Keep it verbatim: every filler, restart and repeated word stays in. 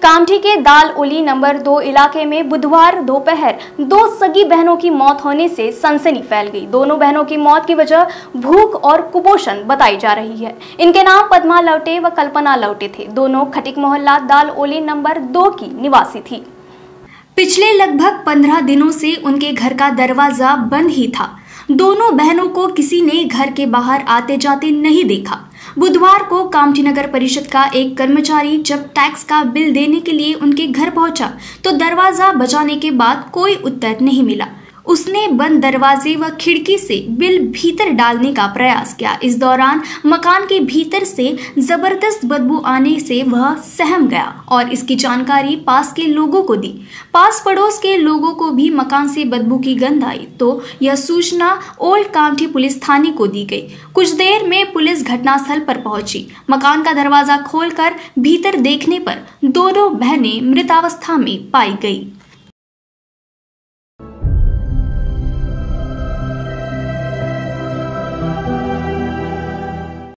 कामठी के दाल ओली नंबर दो इलाके में बुधवार दोपहर दो सगी बहनों की मौत होने से सनसनी फैल गई। दोनों बहनों की मौत की वजह भूख और कुपोषण बताई जा रही है। इनके नाम पद्मा लवटे व कल्पना लवटे थे। दोनों खटिक मोहल्ला दाल ओली नंबर दो की निवासी थी। पिछले लगभग पंद्रह दिनों से उनके घर का दरवाजा बंद ही था। दोनों बहनों को किसी ने घर के बाहर आते जाते नहीं देखा। बुधवार को कामठी नगर परिषद का एक कर्मचारी जब टैक्स का बिल देने के लिए उनके घर पहुंचा तो दरवाजा बजाने के बाद कोई उत्तर नहीं मिला। उसने बंद दरवाजे व खिड़की से बिल भीतर डालने का प्रयास किया। इस दौरान मकान के भीतर से जबरदस्त बदबू आने से वह सहम गया और इसकी जानकारी पास के लोगों को दी। पास पड़ोस के लोगों को भी मकान से बदबू की गंध आई तो यह सूचना ओल्ड कामठी पुलिस थाने को दी गई। कुछ देर में पुलिस घटनास्थल पर पहुंची। मकान का दरवाजा खोलकर भीतर देखने पर दोनों बहनें मृतावस्था में पाई गई।